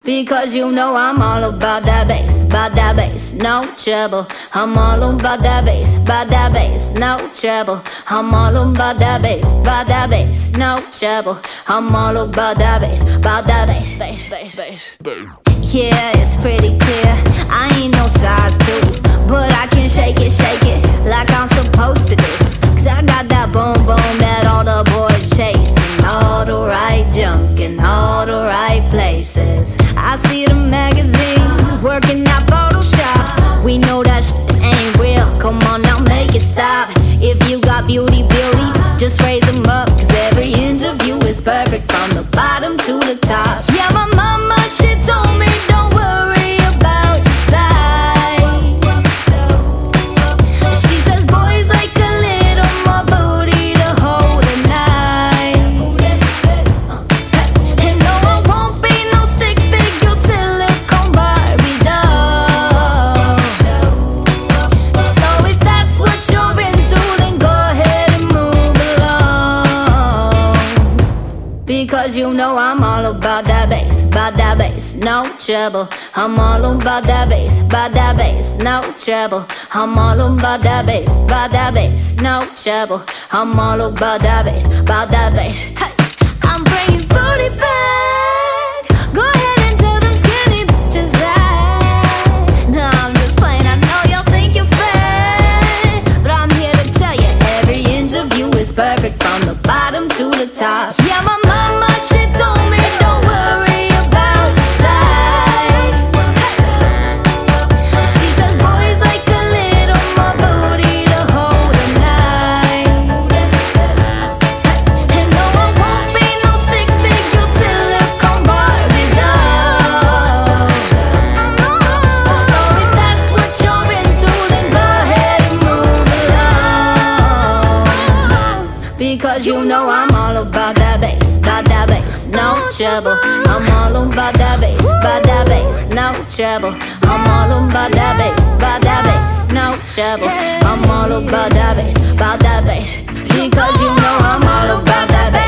Because you know I'm all about that bass, no trouble. I'm all about that bass, no trouble. I'm all about that bass, no trouble. I'm all about that bass, bass. Yeah, it's pretty clear, I ain't no size 2, but I can shake it like I'm supposed to do. Cause I got that boom boom that all the boys chase, and all the right junk in all the right places. I see the magazines working out Photoshop. We know that shit ain't real, come on now make it stop. If you got beauty, just raise them up. Cause every inch of you is perfect from the bottom to the top. Yeah, my mama, she told me don't worry about your size. She says boys like a little more booty to hold at night. And no, I won't be no stick figure silicone Barbie doll. So if that's what you're into, then go ahead and move along. Because you know I'm all about that bass, no trouble. I'm all about that bass, no trouble. I'm all about that bass, no trouble. I'm all about that bass. Hey, I'm bringing booty back. Go ahead and tell them skinny bitches that. No, I'm just playing, I know y'all think you're fat, but I'm here to tell you every inch of you is perfect from the bottom to the top. Yeah, my mama, she told me don't worry about your size. She says boys like a little more booty to hold at night. And no, I won't be no stick figure silicone Barbie doll. So if that's what you're into, then go ahead and move along. Because you know I'm all about that bass, no trouble. I'm all about that bass, no trouble. I'm all about that bass, no trouble. I'm all about that bass, because you know I'm all about that bass.